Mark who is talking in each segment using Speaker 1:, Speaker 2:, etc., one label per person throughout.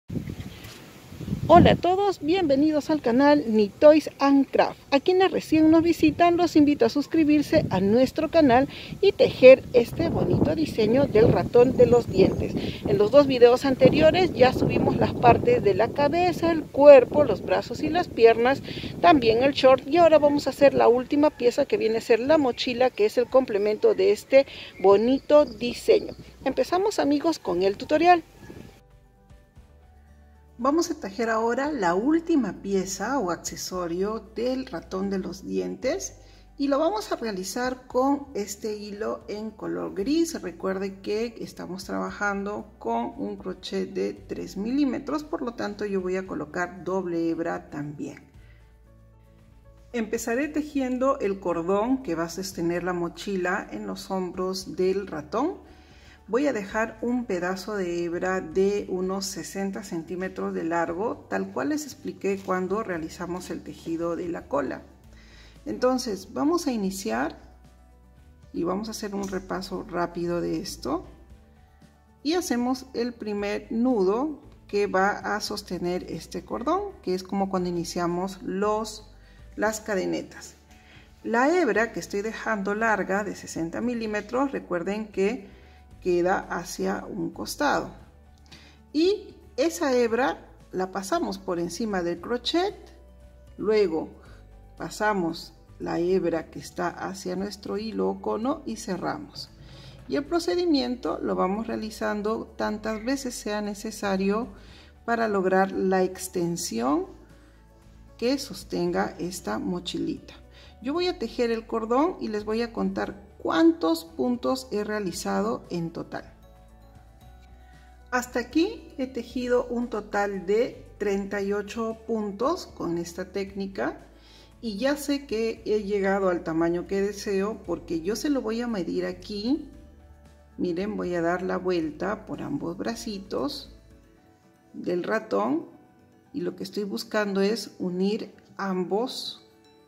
Speaker 1: Hola a todos, bienvenidos al canal Knit and Craft. A quienes recién nos visitan, los invito a suscribirse a nuestro canal y tejer este bonito diseño del ratón de los dientes. En los dos videos anteriores ya subimos las partes de la cabeza, el cuerpo, los brazos y las piernas, también el short, y ahora vamos a hacer la última pieza que viene a ser la mochila, que es el complemento de este bonito diseño. Empezamos, amigos, con el tutorial. Vamos a tejer ahora la última pieza o accesorio del ratón de los dientes y lo vamos a realizar con este hilo en color gris. Recuerde que estamos trabajando con un crochet de 3 milímetros, por lo tanto yo voy a colocar doble hebra también. Empezaré tejiendo el cordón que va a sostener la mochila en los hombros del ratón. Voy a dejar un pedazo de hebra de unos 60 centímetros de largo, tal cual les expliqué cuando realizamos el tejido de la cola. Entonces vamos a iniciar y vamos a hacer un repaso rápido de esto y hacemos el primer nudo que va a sostener este cordón, que es como cuando iniciamos las cadenetas. La hebra que estoy dejando larga de 60 milímetros, recuerden que queda hacia un costado y esa hebra la pasamos por encima del crochet, luego pasamos la hebra que está hacia nuestro hilo o cono y cerramos, y el procedimiento lo vamos realizando tantas veces sea necesario para lograr la extensión que sostenga esta mochilita. Yo voy a tejer el cordón y les voy a contar cuántos puntos he realizado en total. Hasta aquí he tejido un total de 38 puntos con esta técnica y ya sé que he llegado al tamaño que deseo porque yo se lo voy a medir aquí. Miren, voy a dar la vuelta por ambos bracitos del ratón y lo que estoy buscando es unir ambas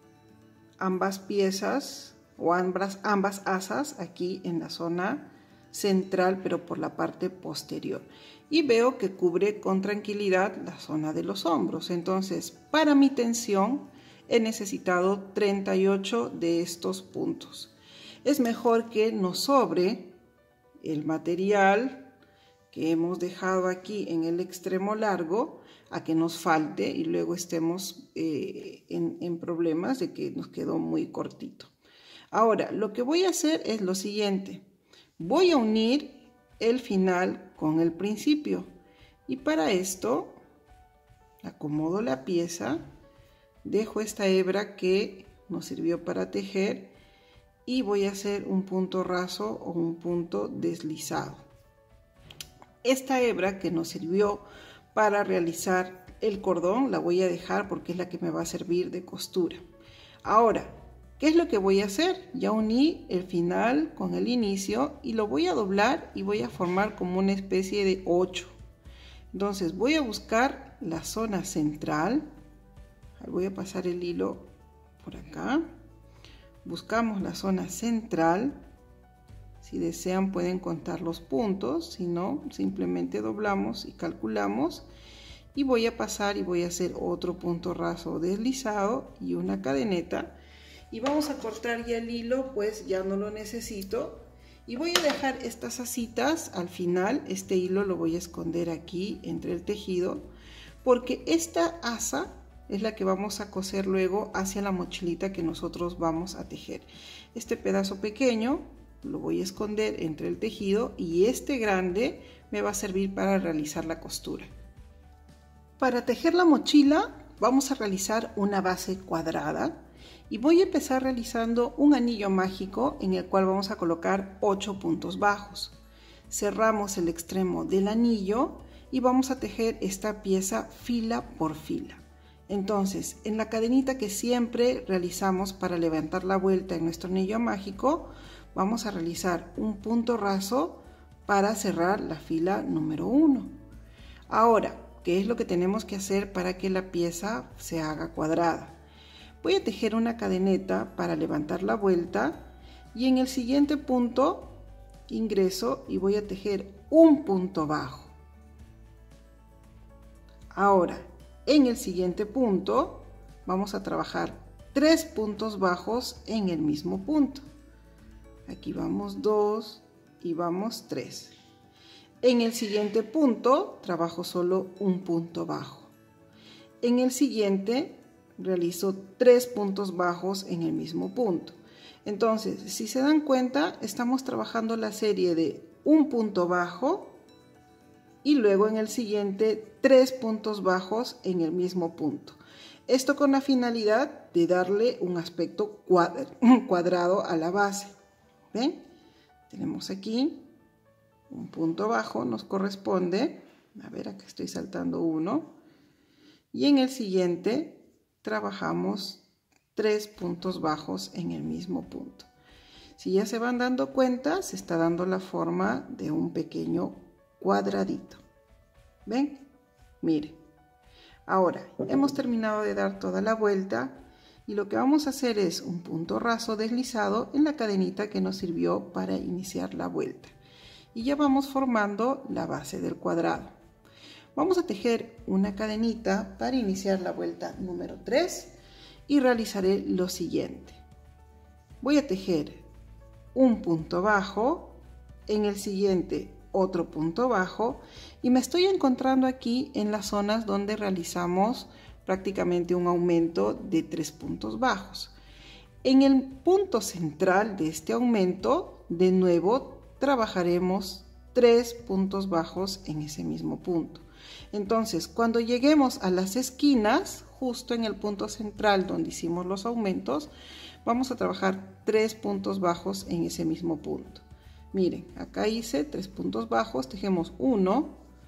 Speaker 1: piezas o ambas asas aquí en la zona central, pero por la parte posterior, y veo que cubre con tranquilidad la zona de los hombros. Entonces, para mi tensión he necesitado 38 de estos puntos. Es mejor que nos sobre el material que hemos dejado aquí en el extremo largo a que nos falte y luego estemos en problemas de que nos quedó muy cortito. Ahora, lo que voy a hacer es lo siguiente. Voy a unir el final con el principio. Y para esto, acomodo la pieza, dejo esta hebra que nos sirvió para tejer y voy a hacer un punto raso o un punto deslizado. Esta hebra que nos sirvió para realizar el cordón la voy a dejar porque es la que me va a servir de costura. Ahora, ¿qué es lo que voy a hacer? Ya uní el final con el inicio y lo voy a doblar y voy a formar como una especie de 8. Entonces voy a buscar la zona central. Voy a pasar el hilo por acá. Buscamos la zona central. Si desean pueden contar los puntos, si no, simplemente doblamos y calculamos. Y voy a pasar y voy a hacer otro punto raso deslizado y una cadeneta. Y vamos a cortar ya el hilo, pues ya no lo necesito. Y voy a dejar estas asitas al final. Este hilo lo voy a esconder aquí entre el tejido, porque esta asa es la que vamos a coser luego hacia la mochilita que nosotros vamos a tejer. Este pedazo pequeño lo voy a esconder entre el tejido y este grande me va a servir para realizar la costura. Para tejer la mochila vamos a realizar una base cuadrada. Y voy a empezar realizando un anillo mágico en el cual vamos a colocar 8 puntos bajos. Cerramos el extremo del anillo y vamos a tejer esta pieza fila por fila. Entonces, en la cadenita que siempre realizamos para levantar la vuelta en nuestro anillo mágico, vamos a realizar un punto raso para cerrar la fila número 1. Ahora, ¿qué es lo que tenemos que hacer para que la pieza se haga cuadrada? Voy a tejer una cadeneta para levantar la vuelta y en el siguiente punto ingreso y voy a tejer un punto bajo. Ahora, en el siguiente punto, vamos a trabajar 3 puntos bajos en el mismo punto. Aquí vamos 2 y vamos 3. En el siguiente punto, trabajo solo un punto bajo. En el siguiente, realizo 3 puntos bajos en el mismo punto. Entonces, si se dan cuenta, estamos trabajando la serie de un punto bajo y luego en el siguiente 3 puntos bajos en el mismo punto. Esto con la finalidad de darle un aspecto cuadrado a la base. ¿Ven? Tenemos aquí un punto bajo, nos corresponde. A ver, acá estoy saltando uno. Y en el siguiente trabajamos 3 puntos bajos en el mismo punto. Si ya se van dando cuenta, se está dando la forma de un pequeño cuadradito. ¿Ven? Miren. Ahora, hemos terminado de dar toda la vuelta y lo que vamos a hacer es un punto raso deslizado en la cadenita que nos sirvió para iniciar la vuelta. Y ya vamos formando la base del cuadrado. Vamos a tejer una cadenita para iniciar la vuelta número 3 y realizaré lo siguiente. Voy a tejer un punto bajo, en el siguiente otro punto bajo y me estoy encontrando aquí en las zonas donde realizamos prácticamente un aumento de 3 puntos bajos. En el punto central de este aumento, de nuevo trabajaremos 3 puntos bajos en ese mismo punto. Entonces, cuando lleguemos a las esquinas, justo en el punto central donde hicimos los aumentos, vamos a trabajar 3 puntos bajos en ese mismo punto. Miren, acá hice 3 puntos bajos, tejemos 1,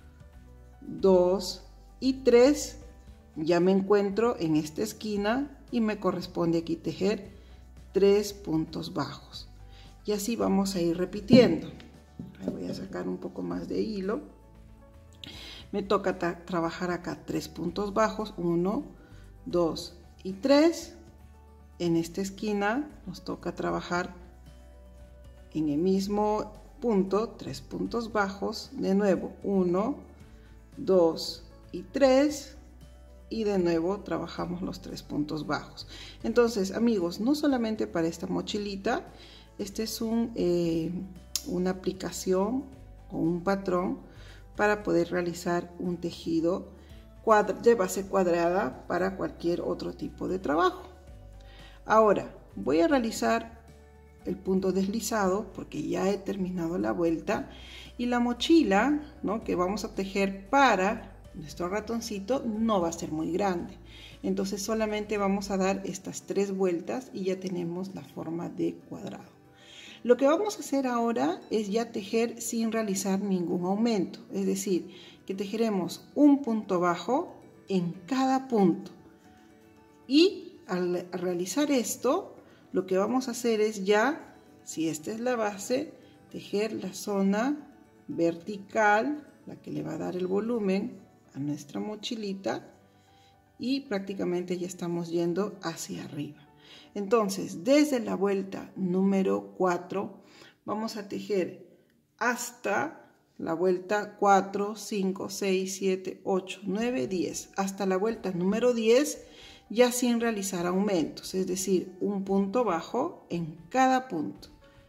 Speaker 1: 2 y 3. Ya me encuentro en esta esquina y me corresponde aquí tejer 3 puntos bajos. Y así vamos a ir repitiendo. Voy a sacar un poco más de hilo. Me toca trabajar acá 3 puntos bajos, 1, 2 y 3. En esta esquina nos toca trabajar en el mismo punto 3 puntos bajos, de nuevo 1, 2 y 3 y de nuevo trabajamos los 3 puntos bajos. Entonces, amigos, no solamente para esta mochilita, este es una aplicación o un patrón para poder realizar un tejido de base cuadrada para cualquier otro tipo de trabajo. Ahora voy a realizar el punto deslizado porque ya he terminado la vuelta y la mochila, ¿no?, que vamos a tejer para nuestro ratoncito no va a ser muy grande. Entonces solamente vamos a dar estas 3 vueltas y ya tenemos la forma de cuadrado. Lo que vamos a hacer ahora es ya tejer sin realizar ningún aumento, es decir, que tejeremos un punto bajo en cada punto. Y al realizar esto, lo que vamos a hacer es ya, si esta es la base, tejer la zona vertical, la que le va a dar el volumen a nuestra mochilita, y prácticamente ya estamos yendo hacia arriba. Entonces, desde la vuelta número 4 vamos a tejer hasta la vuelta 4, 5, 6, 7, 8, 9, 10. Hasta la vuelta número 10 ya sin realizar aumentos, es decir, un punto bajo en cada punto.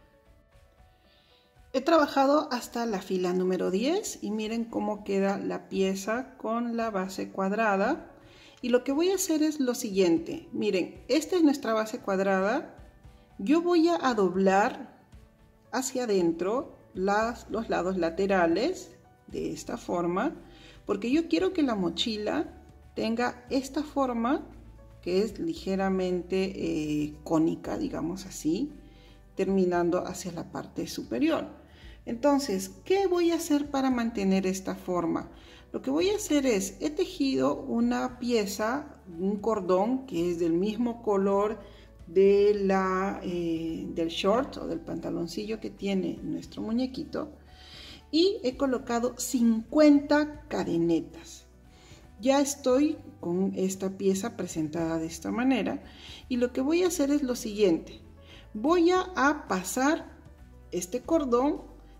Speaker 1: He trabajado hasta la fila número 10 y miren cómo queda la pieza con la base cuadrada. Y lo que voy a hacer es lo siguiente. Miren, esta es nuestra base cuadrada. Yo voy a doblar hacia adentro los lados laterales de esta forma, porque yo quiero que la mochila tenga esta forma que es ligeramente cónica, digamos así, terminando hacia la parte superior. Entonces, ¿qué voy a hacer para mantener esta forma? Lo que voy a hacer es, he tejido una pieza, un cordón que es del mismo color de del short o del pantaloncillo que tiene nuestro muñequito, y he colocado 50 cadenetas. Ya estoy con esta pieza presentada de esta manera y lo que voy a hacer es lo siguiente. Voy a pasar este cordón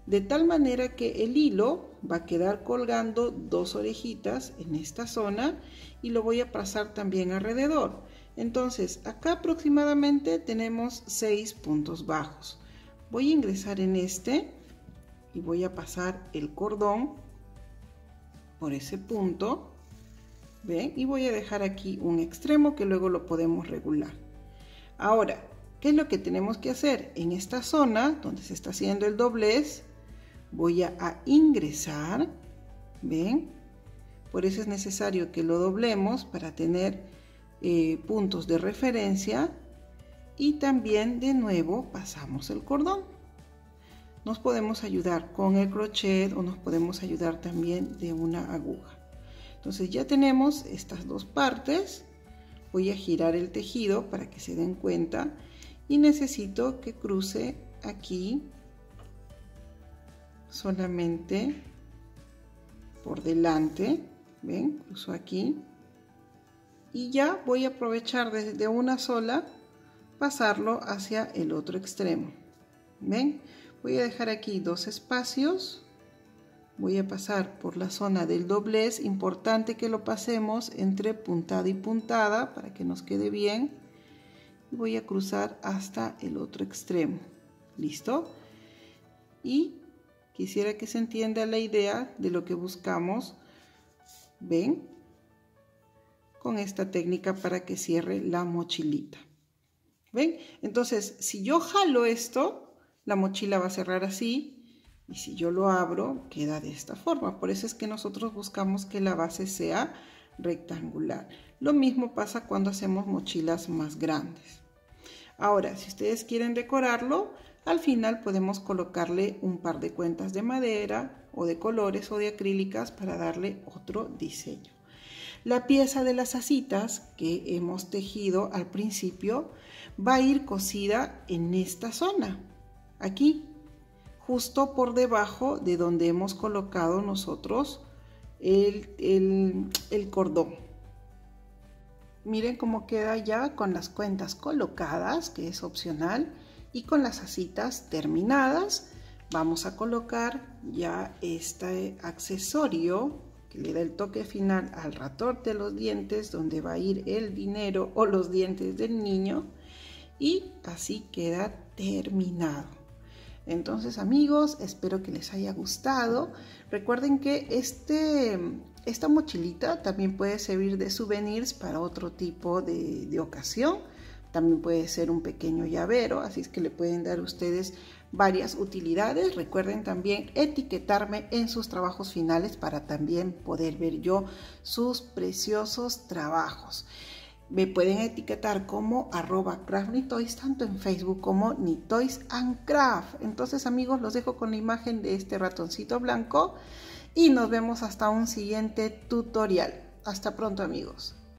Speaker 1: de tal manera que el hilo va a quedar colgando 2 orejitas en esta zona y lo voy a pasar también alrededor. Entonces acá aproximadamente tenemos 6 puntos bajos. Voy a ingresar en este y voy a pasar el cordón por ese punto. ¿Ven? Y voy a dejar aquí un extremo que luego lo podemos regular. Ahora, ¿qué es lo que tenemos que hacer? En esta zona donde se está haciendo el doblez, voy a ingresar, ¿ven? Por eso es necesario que lo doblemos para tener puntos de referencia, y también de nuevo pasamos el cordón. Nos podemos ayudar con el crochet o nos podemos ayudar también de una aguja. Entonces ya tenemos estas dos partes. Voy a girar el tejido para que se den cuenta y necesito que cruce aquí solamente por delante. ¿Ven? Cruzo aquí y ya voy a aprovechar de una sola pasarlo hacia el otro extremo. ¿Ven? Voy a dejar aquí 2 espacios. Voy a pasar por la zona del doblez, importante que lo pasemos entre puntada y puntada para que nos quede bien. Y voy a cruzar hasta el otro extremo. ¿Listo? Y quisiera que se entienda la idea de lo que buscamos. ¿Ven? Con esta técnica para que cierre la mochilita. ¿Ven? Entonces, si yo jalo esto, la mochila va a cerrar así. Y si yo lo abro, queda de esta forma. Por eso es que nosotros buscamos que la base sea rectangular. Lo mismo pasa cuando hacemos mochilas más grandes. Ahora, si ustedes quieren decorarlo, al final podemos colocarle un par de cuentas de madera o de colores o de acrílicas para darle otro diseño. La pieza de las asitas que hemos tejido al principio va a ir cosida en esta zona, aquí, justo por debajo de donde hemos colocado nosotros el cordón. Miren cómo queda ya con las cuentas colocadas, que es opcional, y con las asitas terminadas. Vamos a colocar ya este accesorio que le da el toque final al ratón de los dientes, donde va a ir el dinero o los dientes del niño, y así queda terminado. Entonces, amigos, espero que les haya gustado. Recuerden que esta mochilita también puede servir de souvenirs para otro tipo de ocasión. También puede ser un pequeño llavero, así es que le pueden dar ustedes varias utilidades. Recuerden también etiquetarme en sus trabajos finales para también poder ver yo sus preciosos trabajos. Me pueden etiquetar como @craftNiToys, tanto en Facebook como Nitoys and Craft. Entonces, amigos, los dejo con la imagen de este ratoncito blanco y nos vemos hasta un siguiente tutorial. Hasta pronto, amigos.